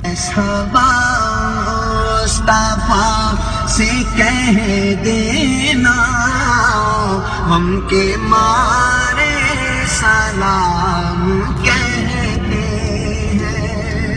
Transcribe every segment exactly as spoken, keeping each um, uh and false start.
मुस्तफा से कह देना हम के मारे सलाम कहते हैं।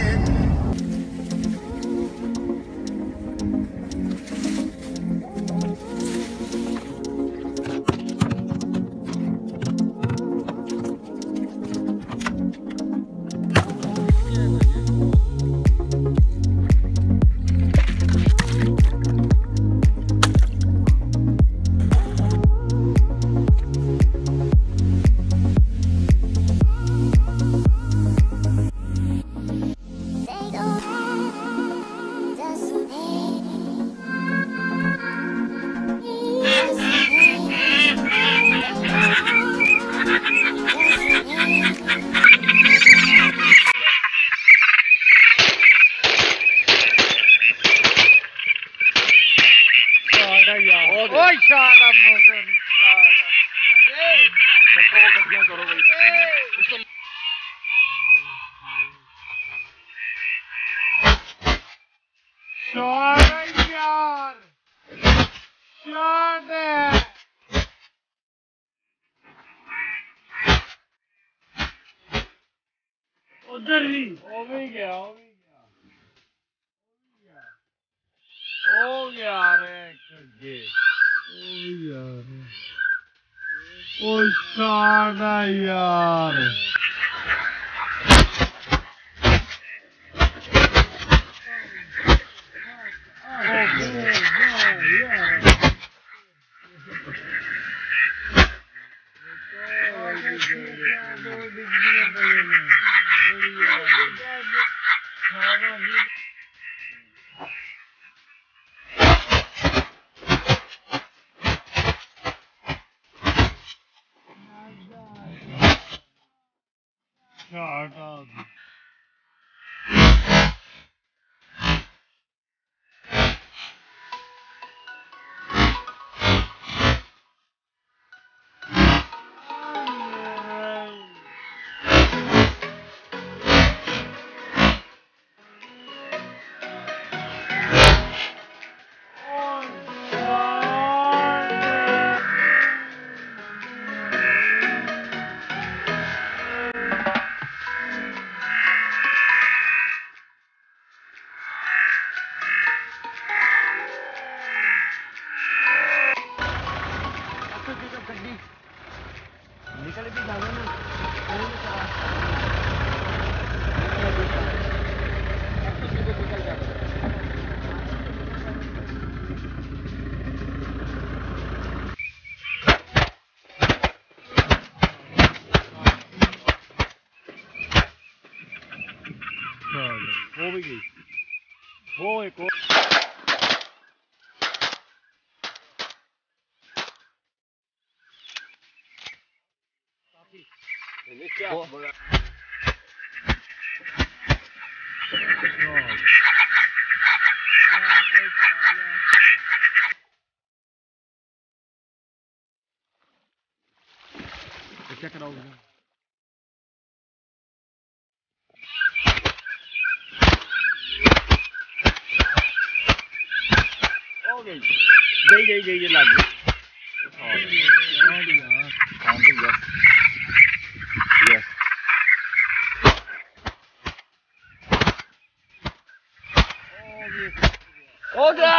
Oi, cara, moço. Chora, यार, chora. उधर ही, हो भी गया, हो भी गया, हो गया रे, ये, हो गया रे, ओ शाना यार. Shut up. निकल भी जाना ना वो भी गई वो एक और क्या बोला क्या कराओगे हो गई गई गई गई ये लग गई Yes. Okay.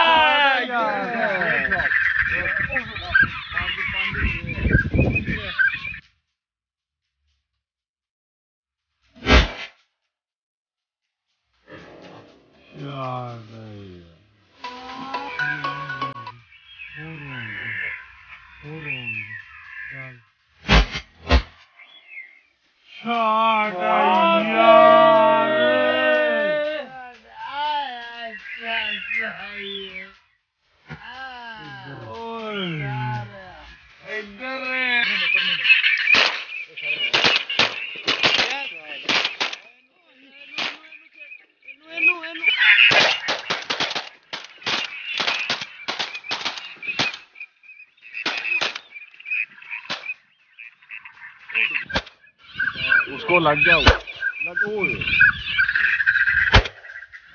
उसको लग गया लग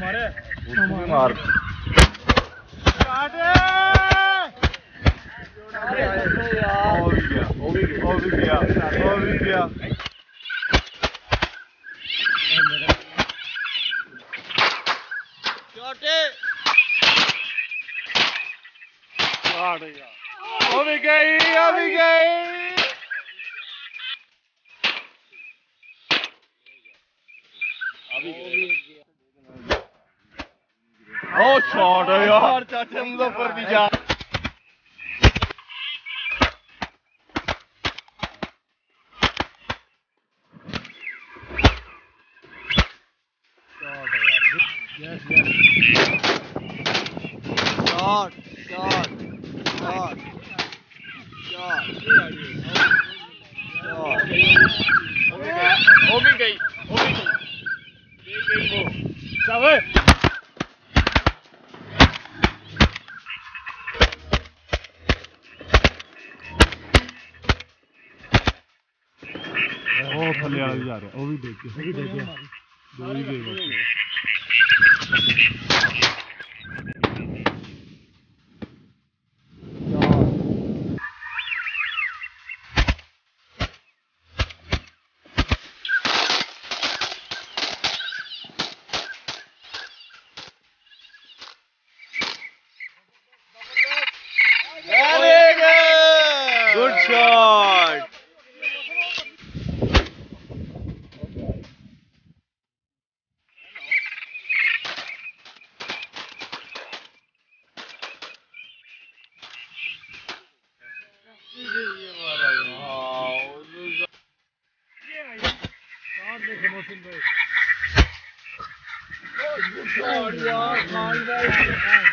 मार वो भी गया वो भी गया वो भी गया वो भी गई वो भी गई ओ शॉट है यार चाचा मुजफ्फर भी जा Yes, yes. Shot, shot, shot, shot. वो भी गई, वो भी गई, गई गई वो. चावल. ओ थल्ले वाला भी जा रहा है, वो भी देख के, वो भी देख के, दो ही गई बस. Good shot. Good shot, yaar.